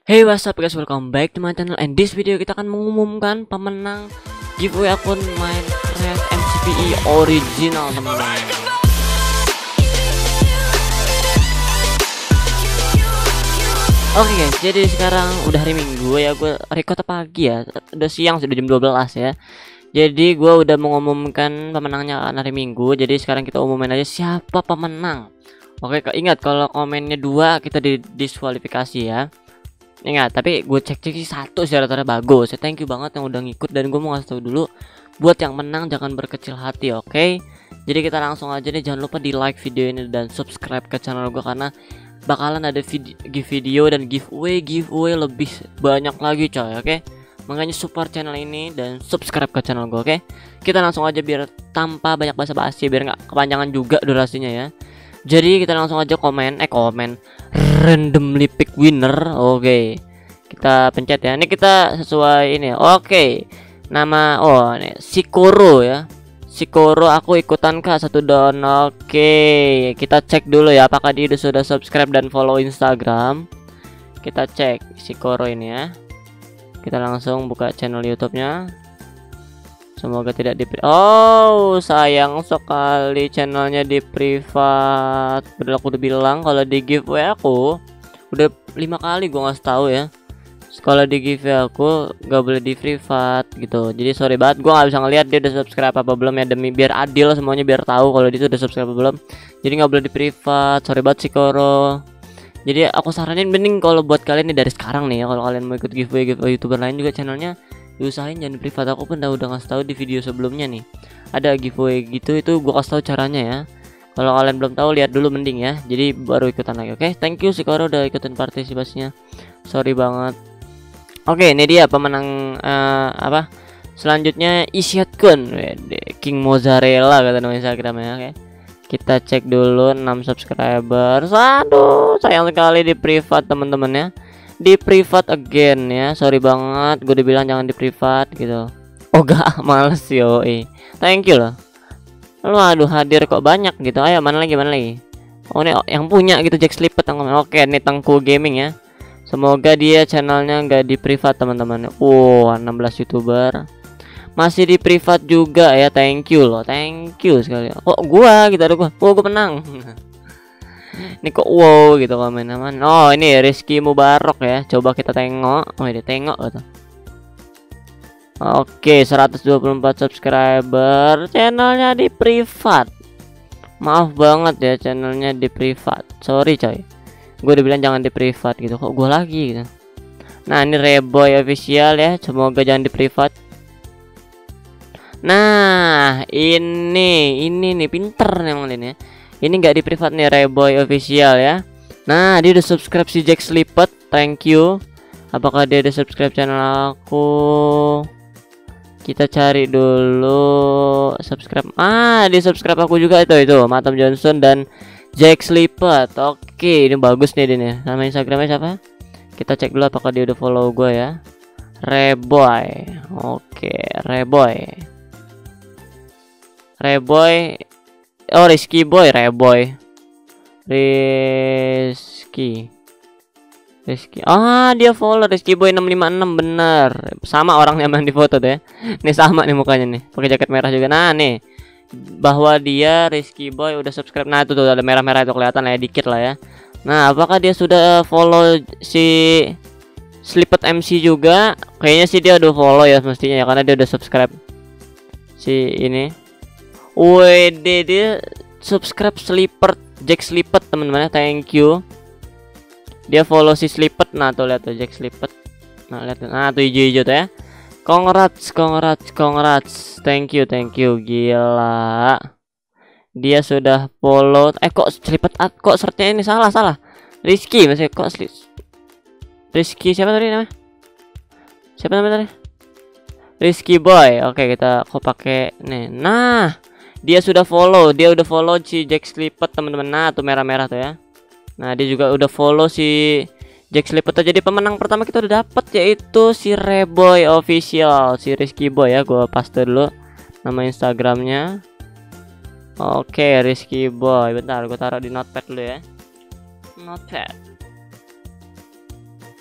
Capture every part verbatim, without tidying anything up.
Hey, what's up guys, welcome back to my channel. And this video kita akan mengumumkan pemenang giveaway akun Minecraft M C P I original, teman-teman. Oke guys, jadi sekarang udah hari Minggu ya, gue record pagi ya, udah siang, sudah jam dua belas ya. Jadi gue udah mengumumkan pemenangnya hari Minggu. Jadi sekarang kita umumin aja siapa pemenang. Oke, ingat kalau komennya dua kita didiskualifikasi ya. Ingat, tapi gue cek-cek sih satu sih rata-rata bagus. Thank you banget yang udah ngikut, dan gue mau ngasih tahu dulu buat yang menang jangan berkecil hati, oke? Okay? Jadi kita langsung aja nih, jangan lupa di like video ini dan subscribe ke channel gue karena bakalan ada video, video dan giveaway giveaway lebih banyak lagi coy, oke? Okay? Makanya support channel ini dan subscribe ke channel gue, oke? Okay? Kita langsung aja biar tanpa banyak basa-basi, biar nggak kepanjangan juga durasinya ya. Jadi kita langsung aja komen, eh komen randomly pick winner. Oke, okay. Kita pencet ya. Ini kita sesuai ini. Oke, okay. Nama oh ini Sikoro ya. Sikoro aku ikutan kak satu don. Oke, okay. Kita cek dulu ya apakah dia sudah subscribe dan follow Instagram. Kita cek Sikoro ini ya. Kita langsung buka channel YouTube-nya. Semoga tidak di oh sayang sekali channelnya di privat. Padahal aku udah bilang kalau di giveaway aku udah lima kali gue ngasih tahu ya. Kalau di giveaway aku gak boleh di privat gitu. Jadi sorry banget, gue nggak bisa ngeliat dia udah subscribe apa belum ya, demi biar adil semuanya, biar tahu kalau dia udah subscribe apa belum. Jadi nggak boleh di privat. Sorry banget Sikoro. Jadi aku saranin mending kalau buat kalian nih dari sekarang nih ya, kalau kalian mau ikut giveaway giveaway youtuber lain juga channelnya, diusahain jangan privat. Aku pun udah udah ngasih tahu di video sebelumnya nih, ada giveaway gitu, itu gua kasih tahu caranya ya. Kalau kalian belum tahu lihat dulu mending ya, jadi baru ikutan lagi. Oke, okay? Thank you Sikoro udah ikutin partisipasinya, sorry banget. Oke, okay, ini dia pemenang uh, apa selanjutnya, Isyatkun King Mozzarella kata nama Instagramnya. Oke, okay? Kita cek dulu enam subscriber. Aduh sayang sekali di privat teman-teman ya, di privat again ya, sorry banget, gue dibilang jangan di privat gitu. Oh gak, males yo, eh thank you loh. Lu aduh hadir kok banyak gitu. Ayo mana lagi mana lagi. Oh ini yang punya gitu, Jack Slipet yang komen. Oke, ini Tengku Gaming ya. Semoga dia channelnya nggak di privat teman-teman. Wow, enam belas youtuber masih di privat juga ya. Thank you loh, thank you sekali. Kok gua gitu, ada gua. Oh gua menang. Ini kok wow gitu komen aman. Oh ini Rizky Mubarok ya. Coba kita tengok. Oh ini tengok gitu. Oke, seratus dua puluh empat subscriber. Channelnya di privat. Maaf banget ya, channelnya di privat. Sorry coy, gue udah bilang jangan di privat gitu. Kok gue lagi gitu. Nah ini Reboy official ya. Semoga jangan di privat. Nah ini ini nih pinter nih emang ini ya. Ini nggak di privat nih, Reboy official ya. Nah dia udah subscribe si Jack Slipet, thank you. Apakah dia udah subscribe channel aku? Kita cari dulu subscribe. Ah dia subscribe aku juga itu itu Matam Johnson dan Jack Slipet. Oke, ini bagus nih dia nih. Nama Instagramnya siapa? Kita cek dulu apakah dia udah follow gue ya. Reboy. Oke, Reboy. Reboy. Oh Rizky Boy, Reboy, Rizky, Rizky. Ah dia follow Rizky Boy enam lima enam, bener. Sama orangnya yang di foto tuh ya. Nih sama nih mukanya nih, pakai jaket merah juga. Nah nih, bahwa dia Rizky Boy udah subscribe. Nah itu tuh ada merah-merah itu kelihatan lah ya, dikit lah ya. Nah apakah dia sudah follow si Slipet M C juga? Kayaknya sih dia udah follow ya mestinya ya, karena dia udah subscribe si ini. Wede dia subscribe Slipet, Jack Slipet teman-teman, thank you. Dia follow si Slipet. Nah tuh lihat tuh Jack Slipet. Nah lihat tuh, nah tuh hijau-hijau tuh ya. Congrats, congrats, congrats. Thank you, thank you. Gila. Dia sudah follow. Eh kok Slipet, kok searchnya ini salah salah. Rizky masih kok Slip. Rizky siapa tadi namanya? Siapa namanya tadi? Rizky Boy. Oke kita kok pakai nih. Nah dia sudah follow, dia udah follow si Jack Slipet teman-teman. Nah tuh merah-merah tuh ya. Nah dia juga udah follow si Jack Slipet. Jadi pemenang pertama kita udah dapet, yaitu si Reboy official, si Rizky Boy ya. Gua paste dulu nama Instagramnya. Oke, Rizky Boy. Bentar, gue taruh di notepad dulu ya. Notepad.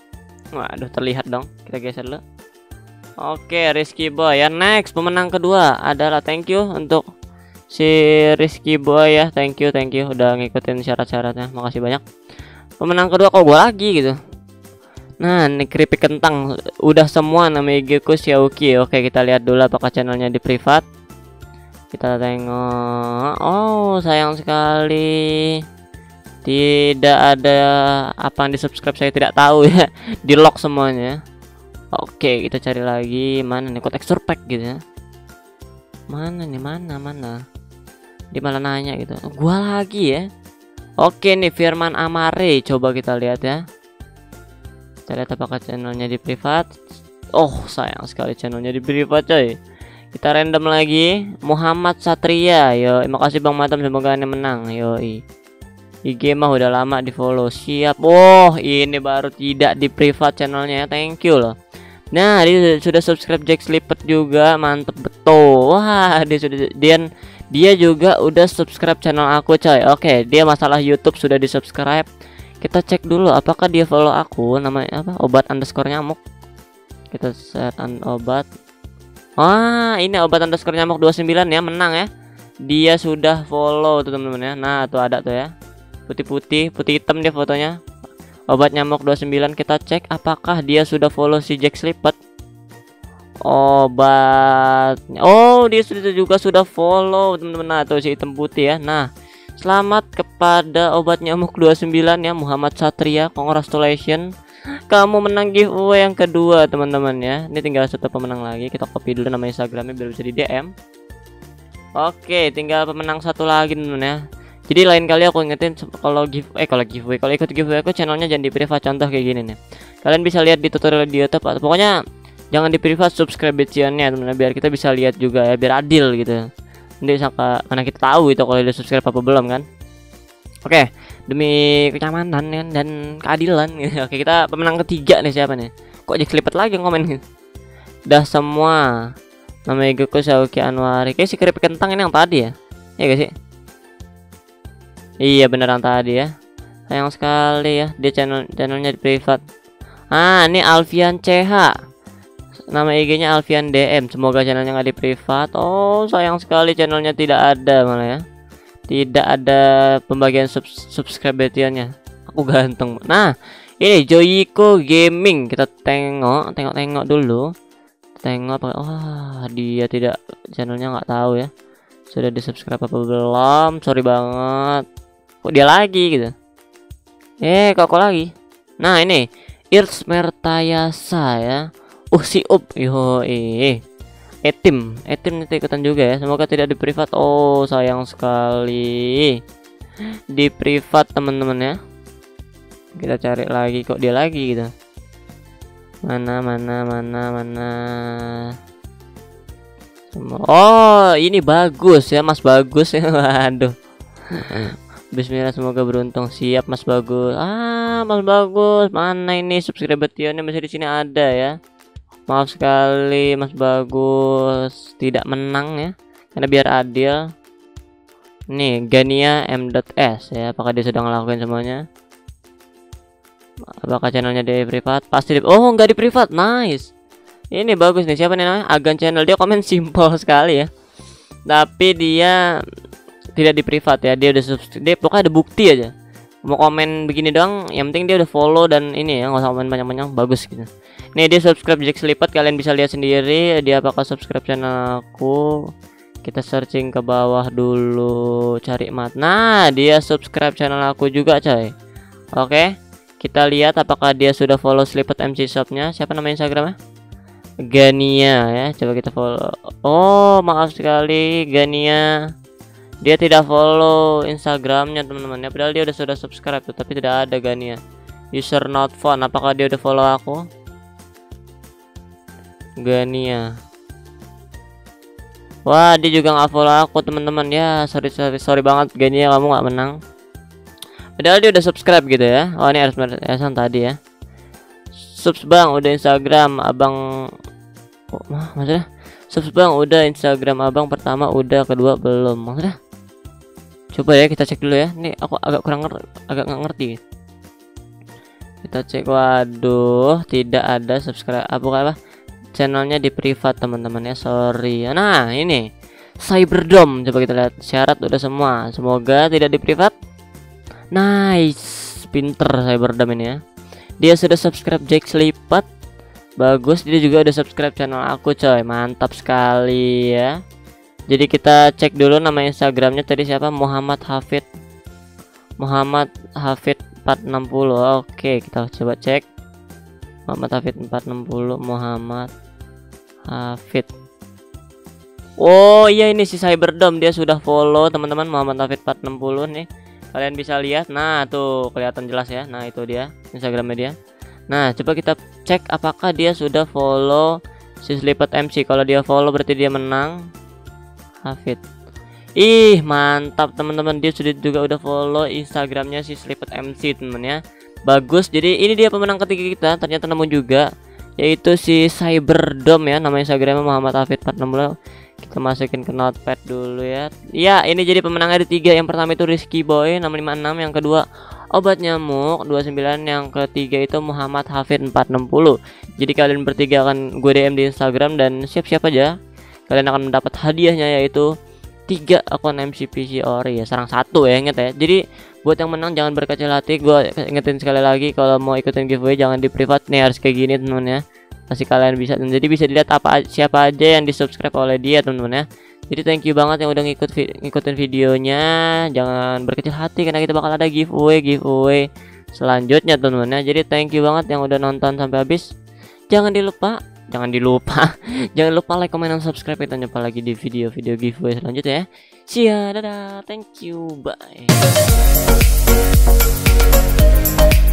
Waduh, terlihat dong. Kita geser dulu. Oke, Rizky Boy ya. Next, pemenang kedua adalah thank you untuk si Rizky Boy ya. Thank you, thank you udah ngikutin syarat-syaratnya. Makasih banyak. Pemenang kedua kok gua lagi gitu. Nah, ini keripik kentang udah semua nama I G ku Xiaoki. Oke, kita lihat dulu apakah channelnya di privat. Kita tengok. Oh, sayang sekali. Tidak ada apa yang di subscribe, saya tidak tahu ya. Di lock semuanya. Oke, kita cari lagi. Mana nih kok texture pack gitu ya. Mana nih, mana mana. Dia malah nanya gitu. Gua lagi ya. Oke nih, Firman Amare. Coba kita lihat ya. Kita lihat apakah channelnya di privat. Oh, sayang sekali channelnya di privat coy. Kita random lagi. Muhammad Satria. Yo, makasih Bang Matam, semoga Anda menang. Yoi. I G mah udah lama di follow. Siap. Oh, ini baru tidak di privat channelnya. Thank you loh. Nah, dia sudah subscribe Jack Slippet juga. Mantep betul. Wah, dia sudah dia dia juga udah subscribe channel aku coy. Oke, dia masalah YouTube sudah di subscribe. Kita cek dulu apakah dia follow aku. Namanya apa? Obat underscore nyamuk. Kita set obat. Wah, ini obat underscore nyamuk dua puluh sembilan ya, menang ya. Dia sudah follow tuh teman-teman ya. Nah, tuh ada tuh ya. Putih-putih, putih hitam dia fotonya. Obat nyamuk dua puluh sembilan. Kita cek apakah dia sudah follow si Jack Slippet. Obat. Oh, dia sudah juga sudah follow teman-teman. Nah, tuh si hitam putih ya. Nah, selamat kepada obat nyamuk dua puluh sembilan ya, Muhammad Satria. Congratulations. Kamu menang giveaway yang kedua teman-teman ya. Ini tinggal satu pemenang lagi. Kita copy dulu nama Instagramnya biar bisa di D M. Oke, tinggal pemenang satu lagi teman-teman ya. Jadi lain kali aku ingetin kalau give eh kalau giveaway, kalau ikut giveaway aku channelnya jangan di privat, contoh kayak gini nih. Kalian bisa lihat di tutorial di YouTube, atau pokoknya jangan di privat, subscribe-nya teman-teman biar kita bisa lihat juga ya, biar adil gitu. Nanti sangka karena kita tahu itu kalau udah subscribe apa belum kan. Oke, demi kenyamanan kan dan keadilan gitu. Oke, kita pemenang ketiga nih siapa nih? Kok Jack Slippet lagi yang komen gitu. Udah semua. Nama I G ku Xiaoki Anwari. Kayak si keripik kentang ini yang tadi ya. Iya gak sih? Iya beneran tadi ya. Sayang sekali ya, dia channel channelnya di privat. Ah, ini Alfian C H. Nama I G-nya Alfian D M. Semoga channelnya nggak di privat. Oh, sayang sekali channelnya tidak ada malah ya. Tidak ada pembagian sub subscribe-nya. Aku ganteng. Nah, ini Joyiko Gaming. Kita tengok, tengok-tengok dulu. Tengok apa? Wah, dia tidak, channelnya nggak tahu ya. Sudah di subscribe apa belum? Sorry banget. Kok dia lagi gitu? Eh, kok kok lagi? Nah, ini Irts Mertayasa ya. Uh, si up. Yo, eh. Etim, Etim nanti ikutan juga ya. Semoga tidak di privat. Oh, sayang sekali. Di privat teman-teman ya. Kita cari lagi, kok dia lagi gitu. Mana mana mana mana. Oh, ini bagus ya, Mas Bagus ya. Waduh. Bismillah, semoga beruntung. Siap Mas Bagus. Ah, Mas Bagus, mana ini subscribe-nya masih di sini ada ya. Maaf sekali Mas Bagus, tidak menang ya. Karena biar adil. Nih, Gania M.S ya. Apakah dia sudah ngelakuin semuanya? Apakah channelnya di privat? Pasti di... Oh, enggak di privat. Nice. Ini bagus nih. Siapa nih namanya? Agan Channel. Dia komen simpel sekali ya. Tapi dia tidak di privat ya. Dia udah subscribe. Dia pokoknya ada bukti aja. Mau komen begini doang, yang penting dia udah follow dan ini ya, nggak usah komen banyak-banyak. Bagus gitu. Nih dia subscribe Jack Slippet. Kalian bisa lihat sendiri dia apakah subscribe channel aku. Kita searching ke bawah dulu, cari mat. Nah, dia subscribe channel aku juga coy. Oke, kita lihat apakah dia sudah follow Slippet M C Shop-nya. Siapa nama Instagramnya? Gania ya. Coba kita follow. Oh, maaf sekali Gania, dia tidak follow Instagramnya teman-teman ya. Padahal dia udah sudah subscribe tuh, tapi tidak ada Gania. User not found. Apakah dia udah follow aku? Gania. Wah, dia juga nggak follow aku teman-teman ya. Sorry sorry sorry banget Gania, kamu nggak menang. Padahal dia udah subscribe gitu ya. Oh, ini harus Esan tadi ya. Subs bang, udah Instagram abang. Oh, mah maksudnya? Subs bang, udah Instagram abang pertama, udah kedua belum. Maksudnya? Coba ya kita cek dulu ya. Nih aku agak kurang ngerti, agak nggak ngerti. Kita cek, waduh, tidak ada subscribe apa apa channelnya di privat teman-teman ya, sorry. Nah ini Cyberdome, coba kita lihat syarat udah semua, semoga tidak di privat. Nice, pinter Cyberdome ini ya. Dia sudah subscribe Jack Slipat, bagus. Dia juga udah subscribe channel aku coy, mantap sekali ya. Jadi kita cek dulu nama Instagramnya tadi siapa, Muhammad Hafid Muhammad Hafid empat enam nol. Oke, kita coba cek Muhammad Hafid empat enam nol. Muhammad Hafid. Oh iya, ini si Cyberdome, dia sudah follow teman-teman, Muhammad Hafid empat enam nol nih. Kalian bisa lihat, nah tuh kelihatan jelas ya. Nah itu dia Instagramnya dia. Nah coba kita cek apakah dia sudah follow si Slipat M C. Kalau dia follow berarti dia menang. Hafid, ih mantap teman-teman, dia sudah juga udah follow Instagramnya si Slipat M C teman ya. Bagus, jadi ini dia pemenang ketiga kita, ternyata nemu juga, yaitu si Cyberdome ya, nama Instagramnya Muhammad Hafid empat enam nol. Kita masukin ke notepad dulu ya. Ya ini jadi pemenang ada tiga. Yang pertama itu Rizky Boy enam lima enam, yang kedua Obat Nyamuk dua puluh sembilan, yang ketiga itu Muhammad Hafid empat enam nol. Jadi kalian bertiga akan gue D M di Instagram dan siap-siap aja, kalian akan mendapat hadiahnya yaitu tiga akun M C P C ori ya, sarang satu ya, inget ya. Jadi buat yang menang jangan berkecil hati, gue ingetin sekali lagi, kalau mau ikutin giveaway jangan di privat nih, harus kayak gini teman ya. Pasti kalian bisa, dan jadi bisa dilihat apa siapa aja yang di subscribe oleh dia teman-teman ya. Jadi thank you banget yang udah ngikut vi ngikutin videonya, jangan berkecil hati karena kita bakal ada giveaway giveaway selanjutnya teman-teman ya. Jadi thank you banget yang udah nonton sampai habis. Jangan dilupa jangan dilupa jangan lupa like, comment, dan subscribe. Kita jumpa lagi di video-video giveaway selanjutnya ya. See ya, dadah, thank you, bye.